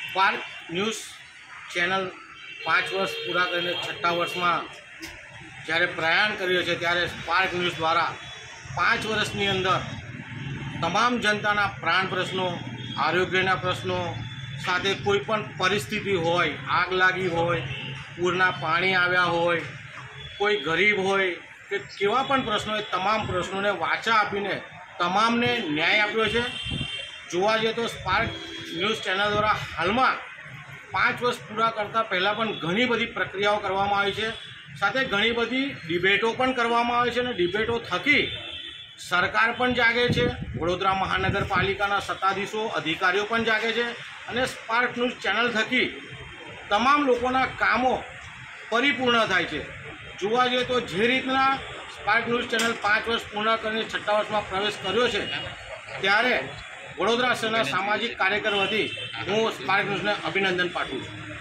Spark news channel 5 વર્ષ પૂરા કરીને 6ઠ્ઠા વર્ષમાં જ્યારે પ્રયાણ કર્યો છે ત્યારે સ્પાર્ક ન્યૂઝ દ્વારા 5 વર્ષની અંદર તમામ જનતાના પ્રાણ પ્રશ્નો, આરોગ્યના પ્રશ્નો સાથે કોઈ પણ પરિસ્થિતિ હોય, આગ લાગી હોય, પૂરના પાણી આવ્યા હોય, કોઈ ગરીબ હોય કે કેવા પણ પ્રશ્નો હોય, તમામ પ્રશ્નોને વાચા આપીને તમામને ન્યાય આપ્યો છે। જોવા જઈએ તો સ્પાર્ક ન્યૂઝ ચેનલ દ્વારા હાલમાં 5 વર્ષ પૂરા કરતાં પહેલાં પણ ઘણી બધી પ્રક્રિયાઓ કરવામાં આવી છે, સાથે ઘણી બધી ડિબેટો પણ કરવામાં આવે છે અને ડિબેટો થકી સરકાર પણ જાગે છે, વડોદરા મહાનગરપાલિકાના સત્તાધીશો, અધિકારીઓ પણ જાગે છે અને સ્પાર્ક ન્યૂઝ ચેનલ થકી તમામ લોકોના કામો પરિપૂર્ણ થાય છે। જોવા જઈએ તો જે રીતના સ્પાર્ક ન્યૂઝ ચેનલ 5 વર્ષ પૂર્ણ કરીને 6ઠ્ઠા વર્ષમાં પ્રવેશ કર્યો છે ત્યારે વડોદરા શહેરના સામાજિક કાર્યકર વતી હું સ્પાર્ક ન્યૂઝને અભિનંદન પાઠવું છું।